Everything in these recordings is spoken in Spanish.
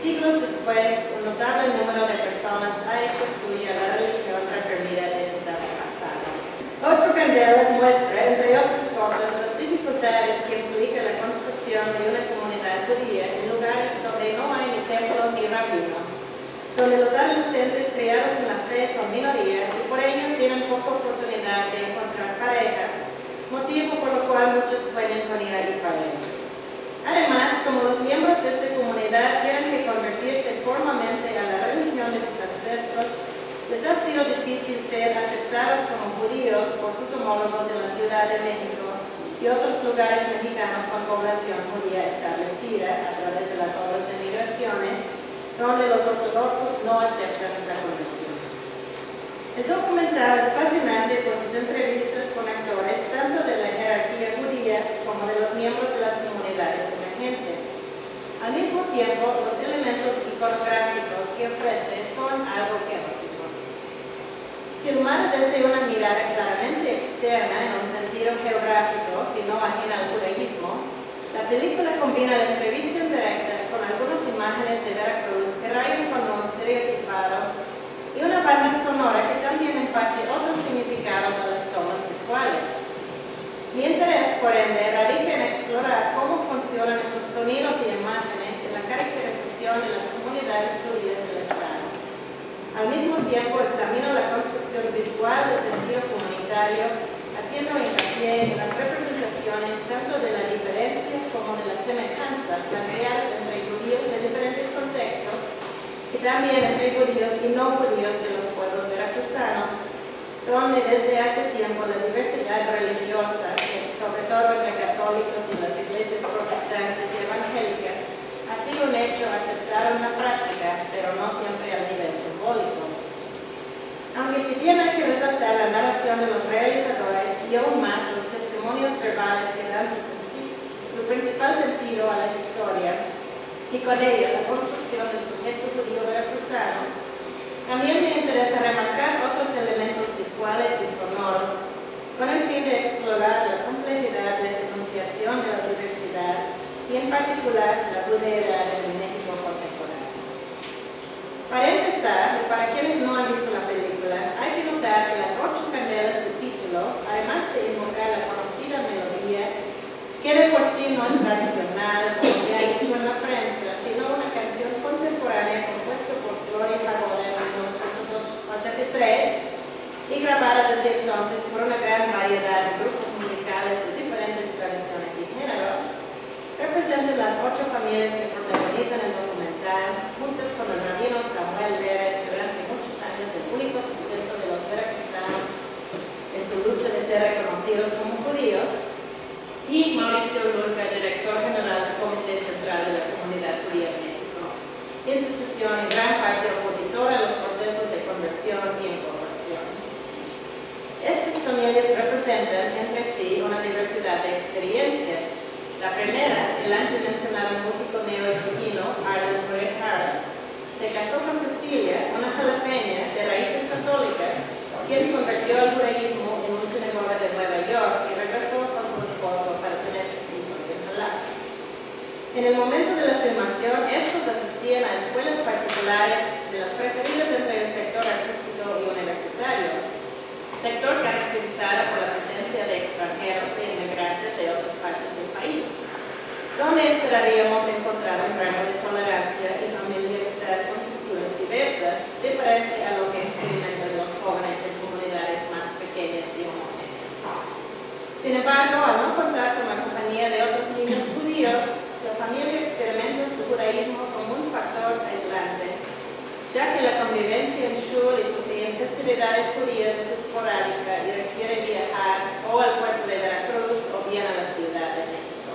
siglos después, un notable número de personas ha hecho suya la religión reprimida de sus antepasados. Ocho Candelas muestra, entre otras cosas, las dificultades que implica la construcción de una comunidad judía en lugares donde no hay ni templo ni rabino, donde los adolescentes criados en la fe son minoría y por ello tienen poca oportunidad de encontrar pareja, motivo por lo cual muchos sueñan con ir a Israel. Además, como los miembros de esta comunidad tienen que convertirse formalmente a la religión de sus ancestros, les ha sido difícil ser aceptados como judíos por sus homólogos en la Ciudad de México y otros lugares mexicanos con población judía establecida a través de las obras de migraciones, donde los ortodoxos no aceptan la conversión. El documental es fascinante por sus entrevistas con actores tanto de la jerarquía judía como de los miembros de las comunidades emergentes. Al mismo tiempo, los elementos iconográficos que ofrece son algo eróticos. Filmada desde una mirada claramente externa en un sentido geográfico, si no ajena al judaísmo, la película combina la entrevista indirecta con algunas imágenes de Veracruz que rayan con lo estereotipado y una banda sonora que también imparte otros significados a las tomas visuales. Mientras, por ende, radica en explorar cómo funcionan esos sonidos y imágenes en la caracterización de las comunidades judías del Estado. Al mismo tiempo, examina la construcción visual de sentido comunitario, haciendo hincapié en las representaciones tanto de la diferencia como de la semejanza planteadas entre judíos de diferentes contextos y también entre judíos y no judíos de los pueblos veracruzanos, donde desde hace tiempo la diversidad religiosa, sobre todo entre católicos y las iglesias protestantes y evangélicas, ha sido un hecho aceptado en la práctica, pero no siempre al nivel simbólico. Aunque si bien hay que resaltar la narración de los realizadores y aún más los testimonios verbales que dan su principal sentido a la historia, y con ella la construcción del sujeto judío veracruzano, también me interesa remarcar otros elementos visuales y sonoros con el fin de explorar la complejidad de esa enunciación de la diversidad y en particular la judeidad en el México contemporáneo. Para empezar, y para quienes no han visto la película, hay que notar que las 8 candelas del título, además de invocar la conocida melodía, que de por sí no es tradicional, como se ha dicho en la prensa, sino una canción contemporánea compuesta por Flori Jagoda en 1983 y grabada desde entonces por una gran variedad de grupos musicales de diferentes tradiciones y géneros, representan las 8 familias que protagonizan el documental, juntas con el rabino Samuel Leret, durante muchos años el único sustento de los veracruzanos en su lucha de ser reconocidos como judíos, y Mauricio Lurca, director general del Comité Central de la Comunidad Judía de México, institución en gran parte opositora a los procesos de conversión y incorporación. Estas familias representan entre sí una diversidad de experiencias. La primera, el antes mencionado músico neoyorquino Arlen Murray Harris, se casó con Cecilia, una jalapeña de raíces católicas, quien convirtió al judaísmo en una sinagoga de Nueva York y regresó con su esposo para tener sus hijos en Jalapa. En el momento de la filmación, estos asistían a escuelas particulares de las preferidas entre el sector artístico y universitario, sector caracterizado por la presencia de extranjeros e inmigrantes de otras partes del país, donde esperaríamos encontrar un grado de tolerancia y familiaridad con culturas diversas, diferente a lo que experimentan los jóvenes en comunidades más pequeñas y homogéneas. Sin embargo, al no contar con la compañía de otros niños judíos, la familia experimenta su judaísmo como un factor aislante, ya que la convivencia en shul y en festividades judías es esporádica y requiere viajar o al puerto de Veracruz o bien a la Ciudad de México.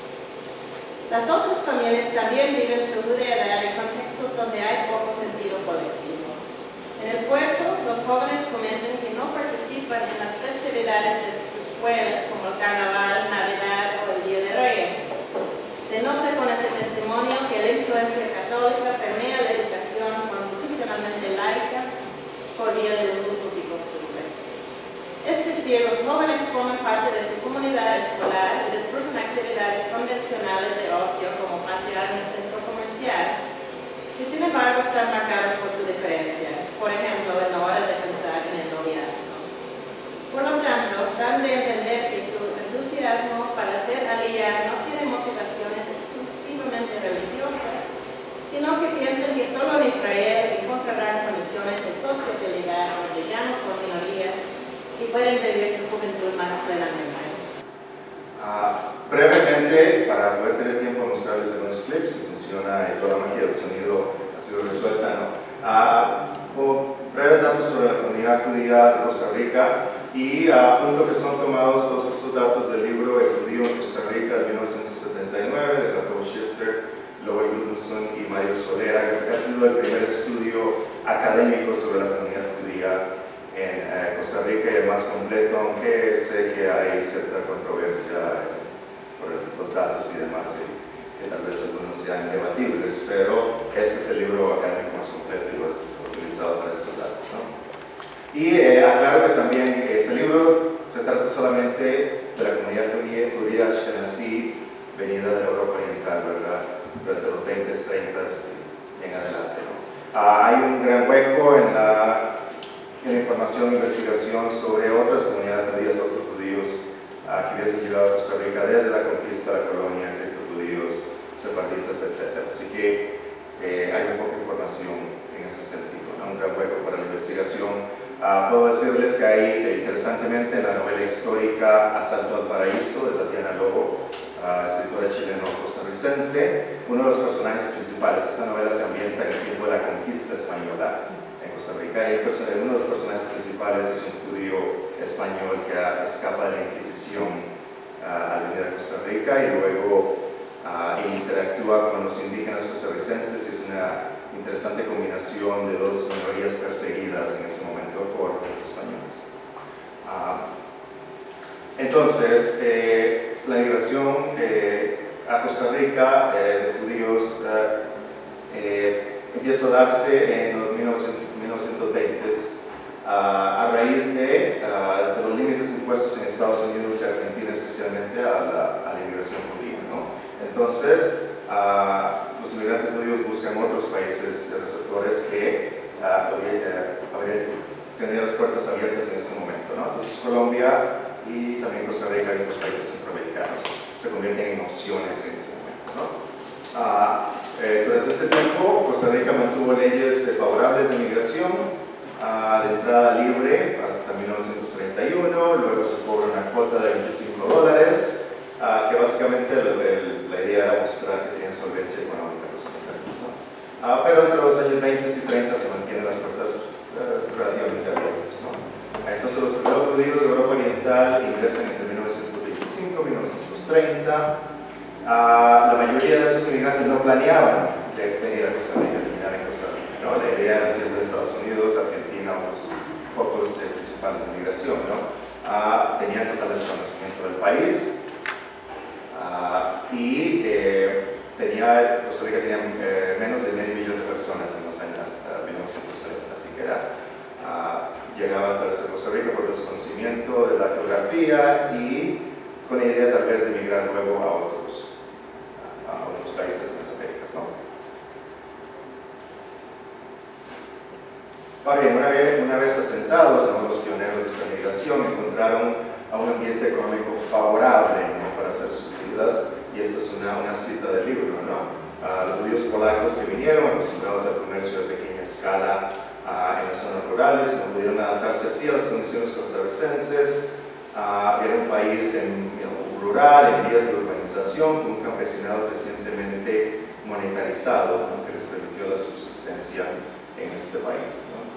Las otras familias también viven su judeidad en contextos donde hay poco sentido colectivo. En el puerto, los jóvenes comentan que no participan en las festividades de sus escuelas como el Carnaval, Navidad o el Día de Reyes. Se nota con ese testimonio que la influencia católica permea la educación constitucionalmente laica por vía de los usos y costumbres. Es decir, los jóvenes forman parte de su comunidad escolar y disfrutan actividades convencionales de ocio como pasear en el centro comercial, sin embargo están marcados por su diferencia, por ejemplo, en la hora de pensar en el noviazgo. Por lo tanto, dan de entender que su entusiasmo para ser aliyah no tiene motivaciones exclusivamente religiosas, sino que piensan que solo en Israel encontrarán condiciones de sociabilidad donde ya no son minoría y pueden vivir su juventud más plenamente. Brevemente, para poder tener tiempo de mostrarles algunos clips, si funciona toda la magia del sonido ha sido resuelta, ¿no? Breves datos sobre la comunidad judía de Costa Rica y punto que son tomados todos estos datos del libro El judío en Costa Rica de 1979 de Jacobo Schifter, Lowell Gudmundsson y Mario Solera, que ha sido el primer estudio académico sobre la comunidad judía en Costa Rica y el más completo, aunque sé que hay cierta controversia por los datos y demás, que tal vez algunos sean debatibles, pero este es el libro académico más completo y lo he utilizado para estos datos, ¿no? Y aclaro que también este libro se trata solamente de la comunidad judía ashkenazí venida de la Europa Oriental, ¿verdad? Durante los 20s, 30s y en adelante, ¿no? Hay un gran hueco en la información e investigación sobre otras comunidades judías, otros judíos que hubiesen llegado a Costa Rica desde la conquista de la colonia, judíos, sefarditas, etc. Así que hay muy poca información en ese sentido, ¿no? Un gran hueco para la investigación. Puedo decirles que hay, interesantemente, en la novela histórica Asalto al Paraíso de Tatiana Lobo, escritora chileno-costarricense, uno de los personajes principales. Esta novela se ambienta en el tiempo de la conquista española en Costa Rica y uno de los personajes principales es un judío español que escapa de la Inquisición al venir a Costa Rica y luego interactúa con los indígenas costarricenses y es una interesante combinación de dos minorías perseguidas en ese momento por los españoles. Entonces, la migración a Costa Rica de judíos empieza a darse en los 1920s a raíz de los límites impuestos en Estados Unidos y Argentina, especialmente a la inmigración judía, ¿no? Entonces, los inmigrantes judíos buscan otros países receptores que tendrían las puertas abiertas en este momento, ¿no? Entonces, Colombia y también Costa Rica y otros países centroamericanos se convierten en opciones en ese momento, ¿no? Durante este tiempo, Costa Rica mantuvo leyes favorables de inmigración, de entrada libre hasta 1931, luego se cobra una cuota de $25, que básicamente la idea era mostrar que tenían solvencia económica los inmigrantes, ¿no? Pero entre los años 20 y 30 se mantienen las puertas relativamente abiertas, ¿no? Entonces los primeros judíos de Europa Oriental ingresan entre 1925 y 1930. La mayoría de esos inmigrantes no planeaban venir a Costa Rica, terminar en Costa Rica, ¿no? La idea era salir de Estados Unidos, Argentina, otros focos principales de migración, ¿no? Tenían total desconocimiento del país y Costa Rica tenía menos de medio millón de personas en los años hasta 1930, así que llegaban tal vez a Costa Rica por desconocimiento de la geografía y con la idea tal vez de emigrar luego a otros países en las Américas, ¿no? Ahora bien, una vez asentados, ¿no? Los pioneros de esta migración encontraron a un ambiente económico favorable, ¿no? Para hacer sus vidas, y esta es una cita del libro, ¿no? Los judíos polacos que vinieron, acostumbrados al comercio de pequeña escala en las zonas rurales, no pudieron adaptarse así a las condiciones costarricenses. Era un país rural, en vías de urbanización, con un campesinado recientemente monetarizado, ¿no? Que les permitió la subsistencia en este país, ¿no?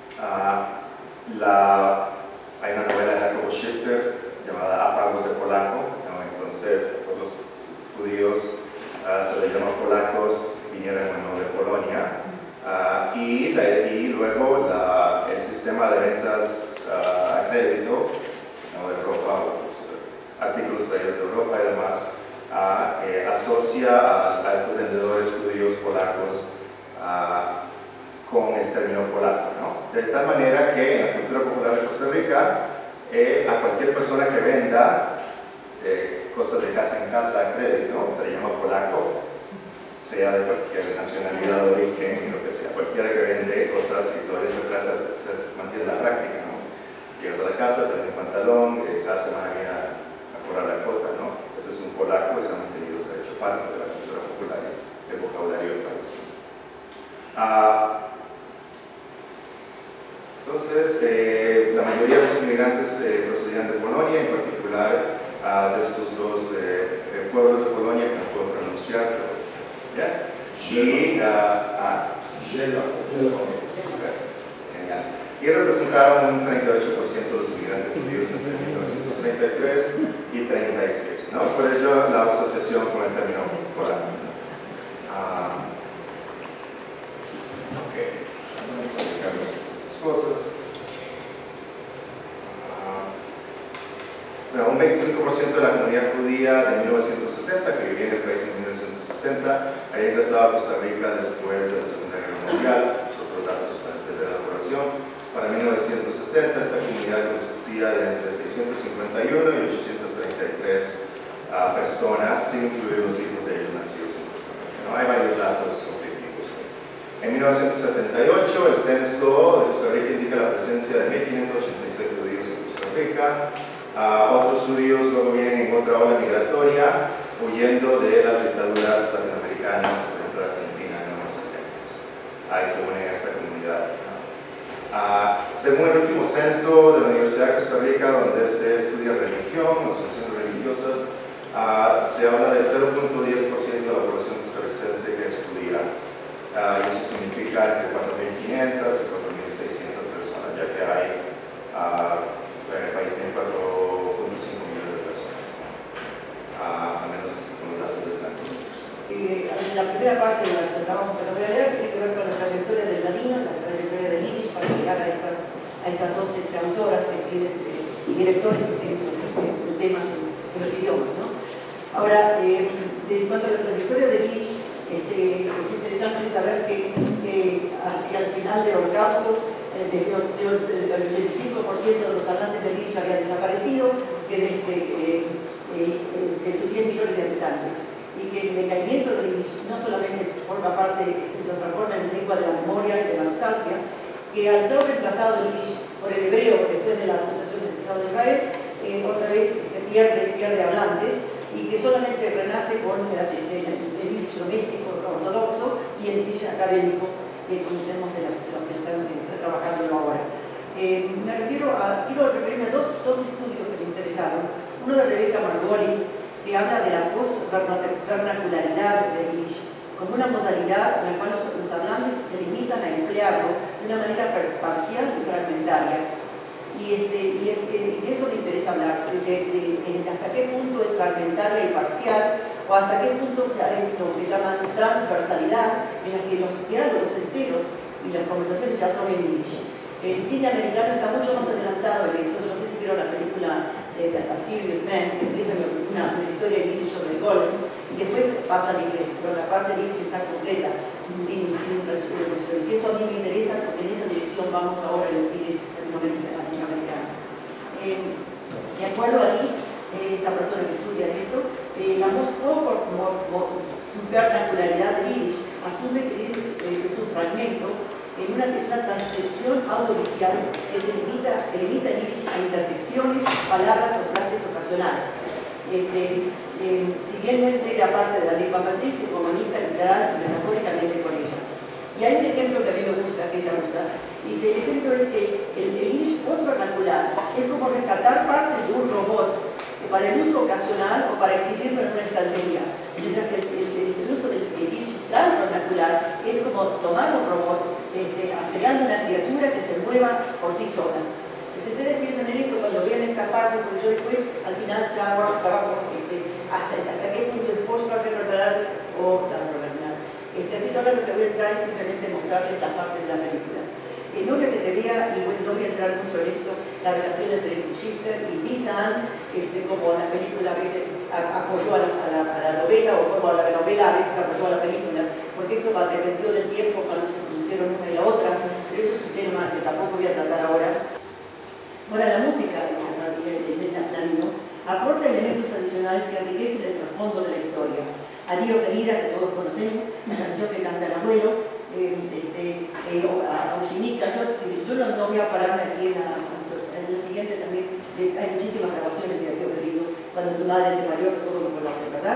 Hay una novela de Jacobo Schifter llamada Apagos de Polaco, ¿no? Entonces los judíos se les llama polacos, vinieron de Polonia, y luego el sistema de ventas a crédito, ¿no? De ropa, artículos traídos de Europa y demás, asocia a estos vendedores judíos polacos con el término polaco, ¿no? De tal manera que en la cultura popular de Costa Rica, a cualquier persona que venda cosas de casa en casa a crédito se le llama polaco, sea de cualquier nacionalidad, de origen, lo que sea, cualquiera que vende cosas y todavía se mantiene la práctica, ¿no? Llegas a la casa, te dan un pantalón, cada semana viene a cobrar la cuota, ¿no? Ese es un polaco y se ha mantenido, se ha hecho parte de la cultura popular, del vocabulario del país. Entonces, la mayoría de los inmigrantes procedían de Polonia, en particular de estos dos pueblos de Polonia que no puedo pronunciar, pero ¿ya? Y representaron un 38% de los inmigrantes judíos entre 1933 y 36, ¿no? Por ello la asociación con el término polaco. Ok, vamos a ubicarnos estas cosas. Bueno, un 25% de la comunidad judía de 1960, que vivía en el país en 1960, había ingresado a Costa Rica después de la Segunda Guerra Mundial. Otros datos para entender la población. Para 1960, esta comunidad consistía de entre 651 y 833 personas, sin incluir los hijos de ellos nacidos en Costa Rica. ¿No? Hay varios datos objetivos. En 1978, el censo de Costa Rica indica la presencia de 1.586 judíos en Costa Rica. Otros judíos luego vienen en otra ola migratoria, huyendo de las dictaduras latinoamericanas, por ejemplo de Argentina en los 70. Ahí se unen a esta comunidad. Según el último censo de la Universidad de Costa Rica, donde se estudia religión, las funciones religiosas, se habla de 0.10% de la población costarricense que es judía. Y eso significa entre 4.500 y 4.600 personas, ya que hay el país tiene 4.5 millones de personas, ¿no? Al menos con los datos de San Luis. La primera parte de nuestro trabajo que lo voy a leer tiene que ver con la trayectoria del ladino, la trayectoria del yiddish, para llegar a estas dos autoras y directores que tienen sobre el tema de los idiomas, ¿no? Ahora, en cuanto a la trayectoria del yiddish, es interesante saber que hacia el final del Holocausto, el 85% de los hablantes del yiddish había desaparecido, que sus 10 millones de habitantes. Y que el decaimiento del yiddish no solamente forma parte, transforma en lengua de la memoria y de la nostalgia, que al ser reemplazado el yiddish por el hebreo después de la fundación del Estado de Israel, otra vez pierde hablantes, y que solamente renace con el yiddish doméstico ortodoxo y el yiddish académico que conocemos de los que están trabajando ahora. Quiero referirme a dos estudios que me interesaron. Uno de Rebecca Margolis, que habla de la post-vernacularidad del yiddish como una modalidad en la cual los hablantes se limitan a emplearlo de una manera parcial y fragmentaria. Y eso me interesa hablar, de hasta qué punto es fragmentaria y parcial, o hasta qué punto es lo que llaman transversalidad, en la que los diálogos enteros y las conversaciones ya son en yiddish. El cine americano está mucho más adelantado en eso. No sé si vieron la película A Serious Man, que empieza con una historia en yiddish sobre golf, y después pasa al inglés, pero la parte de yiddish está completa, sin traducciones. Y eso a mí me interesa porque en esa dirección vamos ahora en el cine latinoamericano. De acuerdo a Liz, esta persona que estudia esto, la vernacularidad del yiddish asume que es un fragmento, es una transcripción audiovisual que limita en yiddish a interjecciones, palabras o frases ocasionales. Si bien no integra parte de la lengua matriz, se comunica literal y metafóricamente con ella. Y hay un ejemplo que a mí me gusta, que ella usa. Dice, el ejemplo es que el yiddish post-vernacular es como rescatar partes de un robot para el uso ocasional o para exhibirlo en una estantería. Mientras que el uso del yiddish transvernacular es como tomar un robot, creando una criatura que se mueva por sí sola. Si ustedes piensan en eso cuando vean esta parte, porque yo después al final trabajo hasta qué punto es post-vernacular o transvernacular. Así que ahora lo que voy a entrar es simplemente mostrarles las partes de las películas. No voy a que te vea, y bueno, no voy a entrar mucho en esto, la relación entre Shifter y Nissan, como la película a veces apoyó a la novela, o como la novela a veces apoyó a la película, porque esto dependió del tiempo cuando se produjeron una y la otra, pero eso es un tema que tampoco voy a tratar ahora. Ahora, la música de latino aporta elementos adicionales que enriquecen el trasfondo de la historia. Adiós querida, que todos conocemos, la canción que canta el abuelo, a Ushinika. Yo no voy a pararme aquí en la siguiente también, hay muchísimas grabaciones de Adiós querido, cuando tu madre te parió, que todos lo conocen, ¿verdad?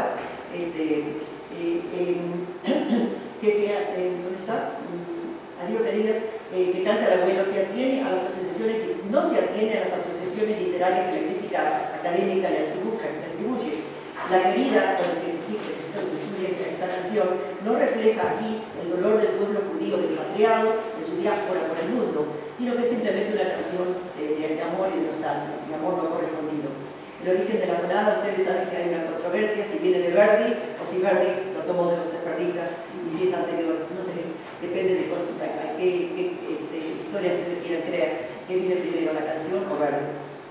Que sea, ¿dónde está? Adiós querida, que canta el abuelo, se atiene a las asociaciones, no se atiene a las asociaciones literarias que la crítica académica le atribuye. La querida, cuando se critica, se estudia esta canción, no refleja aquí el dolor del pueblo judío despatriado, de su diáspora por el mundo, sino que es simplemente una canción de amor y de nostalgia, de amor no correspondido. El origen de la tonada, ustedes saben que hay una controversia si viene de Verdi o si Verdi lo tomó de los sefarditas y si es anterior, no sé, depende de qué historia ustedes quieran creer, que viene primero, la canción o Verdi.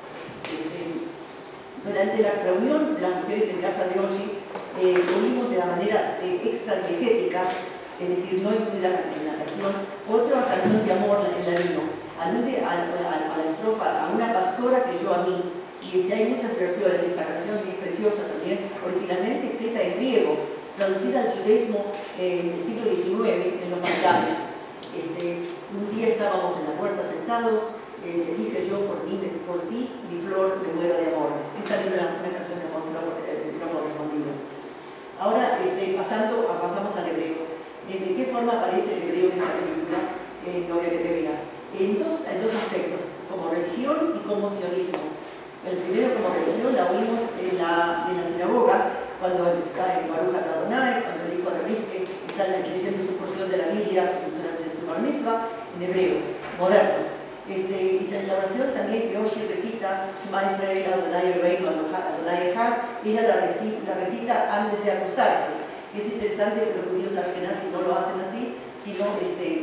Durante la reunión de las mujeres en casa de Oshi, lo vimos de la manera extra-diegética, es decir, no incluida en la canción, otra canción de amor en ladino, alude a la estrofa, a una pastora que yo a mí, y hay muchas versiones de esta canción que es preciosa también, originalmente escrita en griego, traducida al judaísmo en el siglo XIX, en los Balcanes. Un día estábamos en la puerta sentados, le dije yo, por ti, mi flor, me muero de amor. Esta es una canción de amor no correspondido. Ahora pasamos al hebreo. ¿De qué forma aparece el hebreo en esta película? Novia que te vea. En dos aspectos, como religión y como sionismo. El primero, como religión, la oímos en la sinagoga, cuando está en Baruch Adonai, cuando el hijo de Rifke está leyendo su porción de la Biblia durante su bar mitzvah, en hebreo, moderno. Y en la oración también que Oshi recita Shema Israel Adonai Eloheinu Adonai Echad, ella la recita antes de acostarse. Es interesante que los judíos ashkenazim no lo hacen así, sino a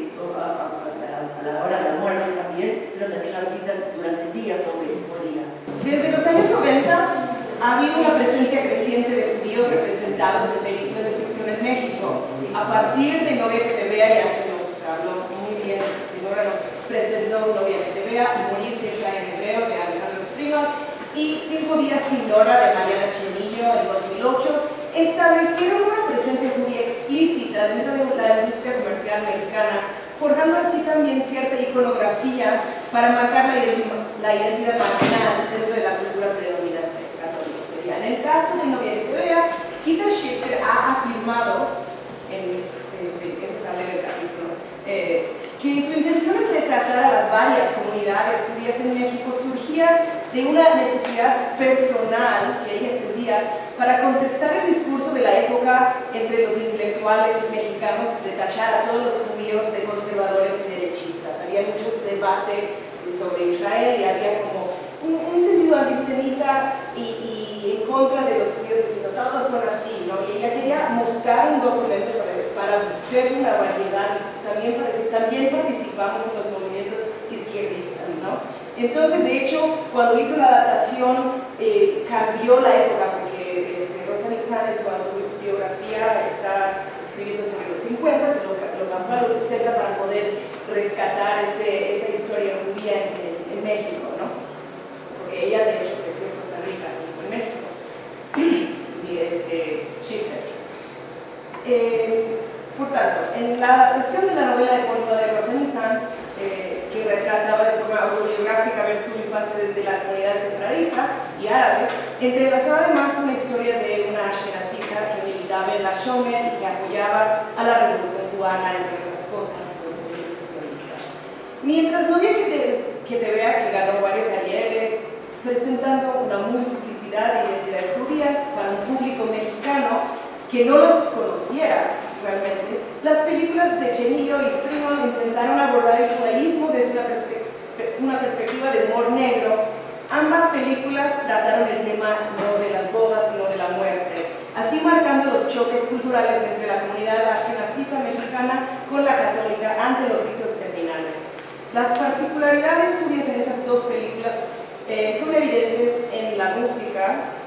la hora de la muerte también, pero también la recitan durante el día, todo veces por día. Desde los años 90 ha habido una presencia creciente de judíos representados en películas de ficción en México. A partir de Novia que te vea, ya que nos habló muy bien, Señora nos presentó Novia que te vea, y Morirse está en hebreo de Alejandro Springal, y 5 días sin Nora de Mariana Chenillo en 2008, establecieron una presencia judía explícita dentro de la industria comercial mexicana, forjando así también cierta iconografía para marcar la identidad marginal dentro de la cultura predominante católica. Sería. En el caso de Novia que te vea, Kita Schiffer ha afirmado, eso sale en el capítulo, que su intención en retratar a las varias comunidades judías en México surgía de una necesidad personal que ella sentía para contestar el discurso de la época entre los intelectuales mexicanos de tachar a todos los judíos de conservadores y derechistas. Había mucho debate sobre Israel y había como un sentido antisemita y en contra de los judíos diciendo todos son así, ¿no? Y ella quería mostrar un documento para ver una variedad, también para decir, también participamos en los movimientos izquierdistas, ¿no? Entonces, de hecho, cuando hizo la adaptación, cambió la época, porque Rosa Nixon en su autobiografía está escribiendo sobre los 50, se lo pasó a los 60 para poder rescatar esa historia judía en México, ¿no? Porque ella, de hecho, creció en Costa Rica, y en México. Y Schiffer. Por tanto, en la adaptación de la novela de Porto de Rosa Nixon, que retrataba de forma autobiográfica ver su infancia desde la comunidad sefardita y árabe, entrelazaba además una historia de una ashkenazita que militaba en la Shomer y que apoyaba a la revolución cubana, entre otras cosas, los movimientos sionistas. Mientras Novia que te vea, que ganó varios Arieles, presentando una multiplicidad de identidades judías para un público mexicano que no los conociera realmente, las películas de Chenillo y Springal intentaron abordar el judaísmo desde una perspectiva de humor negro. Ambas películas trataron el tema no de las bodas, sino de la muerte, así marcando los choques culturales entre la comunidad ashkenazita mexicana con la católica ante los ritos terminales. Las particularidades judías en esas dos películas son evidentes en la música,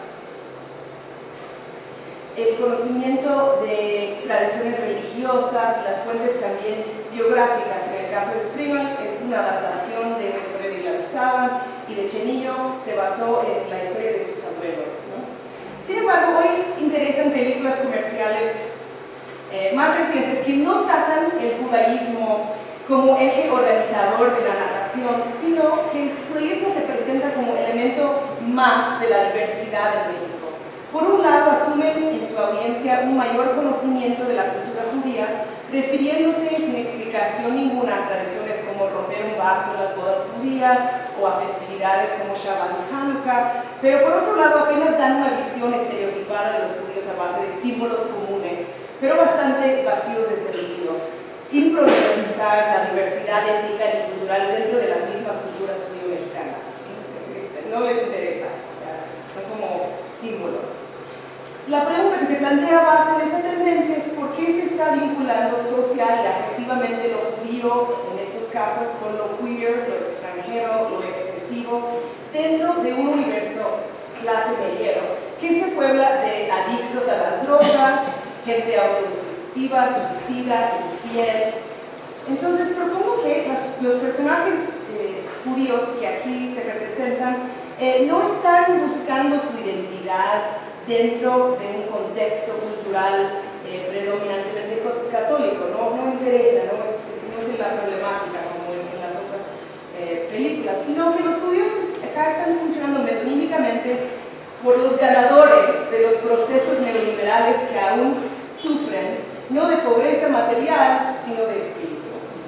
el conocimiento de tradiciones religiosas, las fuentes también biográficas. En el caso de Springal es una adaptación de una historia de Ilan Stavans, y de Chenillo se basó en la historia de sus abuelos, ¿no? Sin embargo, hoy interesan películas comerciales más recientes que no tratan el judaísmo como eje organizador de la narración, sino que el judaísmo se presenta como elemento más de la diversidad en México. Por un lado, asumen en su audiencia un mayor conocimiento de la cultura judía, refiriéndose sin explicación ninguna a tradiciones como romper un vaso en las bodas judías o a festividades como Shabbat y Hanukkah, pero por otro lado apenas dan una visión estereotipada de los judíos a base de símbolos comunes, pero bastante vacíos de sentido, sin problematizar la diversidad étnica y cultural dentro de las mismas culturas judío-mexicanas. No les interesa, o sea, son como símbolos. La pregunta que se plantea a base de esa tendencia es por qué se está vinculando social y afectivamente lo judío, en estos casos, con lo queer, lo extranjero, lo excesivo, dentro de un universo clase mediero, que se puebla de adictos a las drogas, gente autodestructiva, suicida, infiel. Entonces propongo que los personajes judíos que aquí se representan no están buscando su identidad dentro de un contexto cultural predominantemente católico, no interesa, no es la problemática como en las otras películas, sino que los judíos acá están funcionando metonímicamente por los ganadores de los procesos neoliberales que aún sufren, no de pobreza material, sino de espíritu.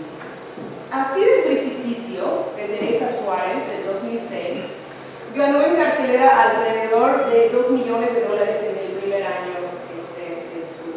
Así del Precipicio, de Teresa Suárez, del 2006, ganó en cartelera alrededor de $2 millones en el primer año de su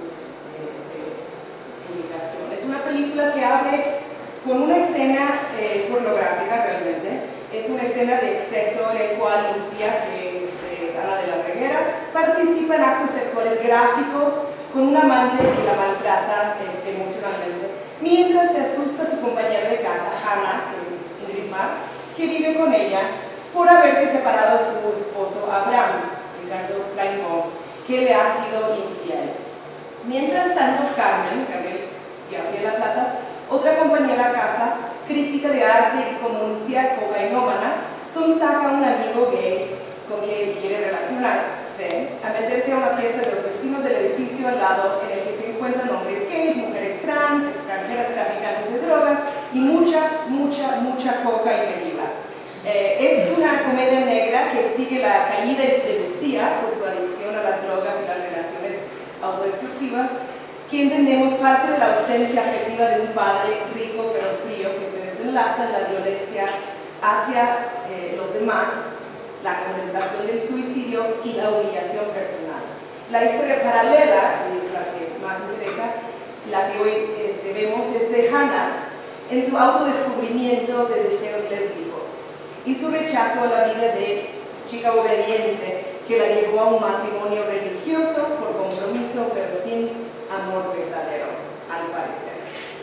publicación. Es una película que abre con una escena pornográfica realmente. Es una escena de exceso en el cual Lucía, que es Ana de la Reguera, participa en actos sexuales gráficos con un amante que la maltrata emocionalmente, mientras se asusta a su compañera de casa, Hannah, que es Ingrid Max, que vive con ella por haberse separado de su esposo Abraham, Ricardo Plainvaux, que le ha sido infiel. Mientras tanto, Carmen y Gabriela Platas, otra compañera a casa, crítica de arte y como Lucía cocainómana, saca a un amigo gay con quien quiere relacionarse, a meterse a una fiesta de los vecinos del edificio al lado en el que se encuentran hombres gays, mujeres trans, extranjeras traficantes de drogas y mucha coca y tequila. Es una comedia negra que sigue la caída de Lucía por su adicción a las drogas y las relaciones autodestructivas, que entendemos parte de la ausencia afectiva de un padre rico pero frío que se desenlaza en la violencia hacia los demás, la contemplación del suicidio y la humillación personal. La historia paralela, y es la que más interesa, la que hoy vemos, es de Hannah en su autodescubrimiento de deseos lésbicos y su rechazo a la vida de chica obediente que la llevó a un matrimonio religioso por compromiso pero sin amor verdadero, al parecer.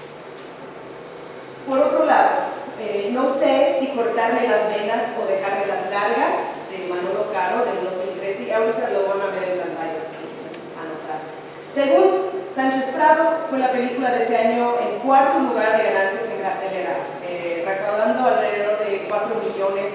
Por otro lado, no sé si cortarme las venas o dejarme las largas, de Manolo Caro, del 2013, y ahorita lo van a ver en pantalla, anotar. Según Sánchez Prado, fue la película de ese año en cuarto lugar de ganancias en cartelera, recaudando alrededor de $4 millones.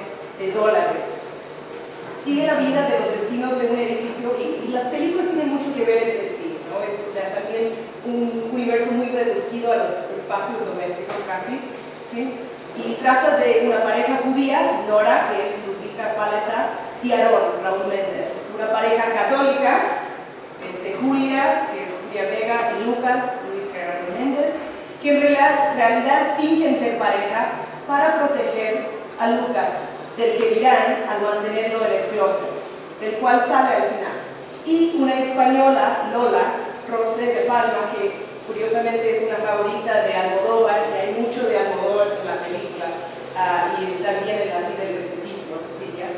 Sigue la vida de los vecinos de un edificio y las películas tienen mucho que ver entre sí, ¿no? Es también un universo muy reducido a los espacios domésticos casi, ¿sí? Y trata de una pareja judía, Nora, que es Ludwika Paleta, y Aarón, Raúl Méndez, una pareja católica, Julia, que es Julia Vega, y Lucas, Luis Gerardo Méndez, que en realidad fingen ser pareja para proteger a Lucas del que dirán al mantenerlo en el closet, del cual sale al final. Y una española, Lola Rosé de Palma, que curiosamente es una favorita de Almodóvar, y hay mucho de Almodóvar en la película, y también en La Silla del Precipicio, diría,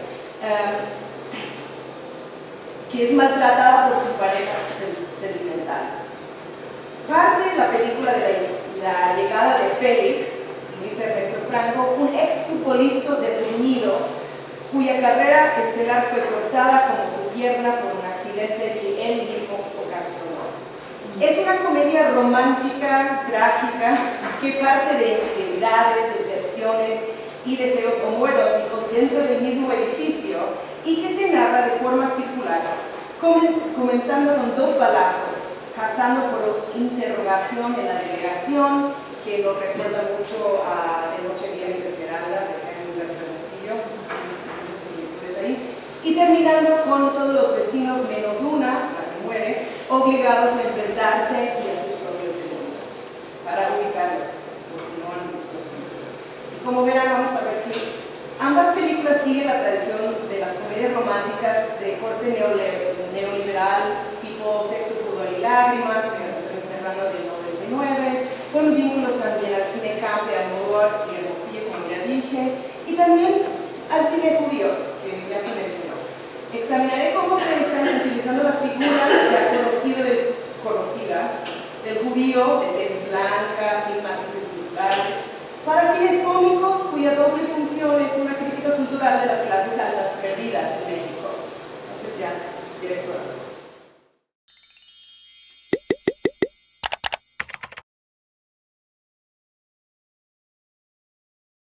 que es maltratada por su pareja sentimental. Parte de la película de la llegada de Félix, Luis Ernesto Franco, un exfutbolista deprimido cuya carrera estelar fue cortada como su pierna por un accidente que él mismo ocasionó. Es una comedia romántica, trágica, que parte de infidelidades, decepciones y deseos homoeróticos dentro del mismo edificio y que se narra de forma circular, comenzando con 2 balazos, cazando por interrogación en la delegación, que nos recuerda mucho a De Noche Vienes Esmeralda, de Henry Hermosillo, muchas similitudes ahí, y terminando con todos los vecinos menos una, la que muere, obligados a enfrentarse y a sus propios demonios, para ubicar los que no han visto las películas. Y como verán, vamos a ver clips. Ambas películas siguen la tradición de las comedias románticas de corte neoliberal, tipo Sexo, Pudor y Lágrimas, de Antonio Serrano del 99, con vínculos también al cine camp de Almodóvar y Hermosillo, como ya dije, y también al cine judío, que ya se mencionó. Examinaré cómo se están utilizando la figura ya conocida del judío de tez blanca, sin matices culturales, para fines cómicos, cuya doble función es una crítica cultural de las clases altas perdidas en México. Entonces ya, directoras.